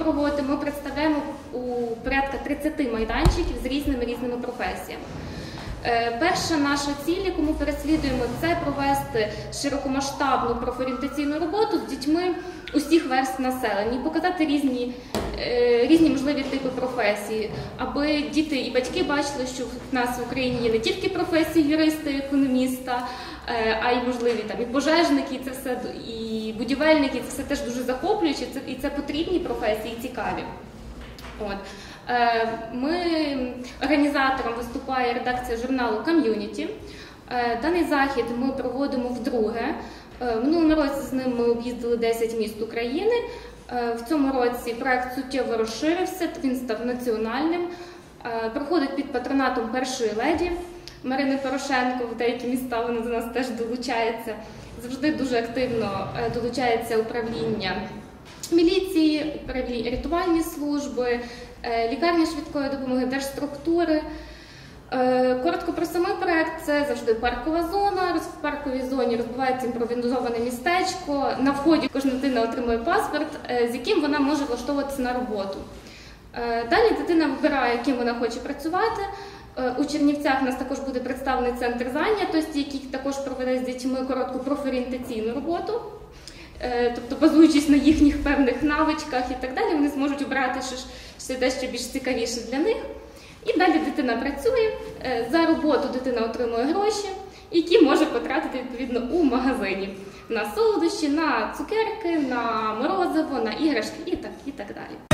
ми представляємо у порядка 30 майданчиків з різними професіями. Перша наша ціль, яку ми переслідуємо, це провести широкомасштабну профорієнтаційну роботу з дітьми усіх верств населення і показати різні можливі типи професій, аби діти і батьки бачили, що в нас в Україні є не тільки професії юриста, економіста, а й можливі і пожежники, і це все, і будівельники, і це все теж дуже захоплююче, і це потрібні професії, цікаві. Організатором виступає редакція журналу «Ком'юніті». Даний захід ми проводимо вдруге. В минулому році з ним ми об'їздили 10 міст України. В цьому році проект суттєво розширився, він став національним. Проходить під патронатом першої леді Марини Порошенко. В деякі міста вона до нас теж долучається. Завжди дуже активно долучається управління міліції, рятувальні служби, лікарні швидкої допомоги, держструктури. Коротко про самий проект. Це завжди паркова зона. В парковій зоні розбивається імпровізоване містечко. На вході кожна дитина отримує паспорт, з яким вона може влаштовуватися на роботу. Далі дитина вибирає, яким вона хоче працювати. У Чернівцях у нас також буде представлений центр зайнятості, який також проведе з дітьми коротку профорієнтаційну роботу. Тобто, базуючись на їхніх певних навичках і так далі, вони зможуть обрати щось дещо більш цікавіше для них. І далі дитина працює, за роботу дитина отримує гроші, які може потратити відповідно у магазині на солодощі, на цукерки, на морозиво, на іграшки і так далі.